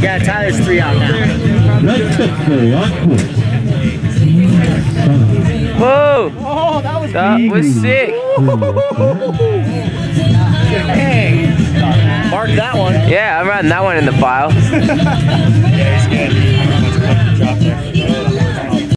Yeah, Tyler's 3 out now. Whoa! Oh, that was sick. Hey. Mark that one. Yeah, I'm writing that one in the file. Yeah, he's good.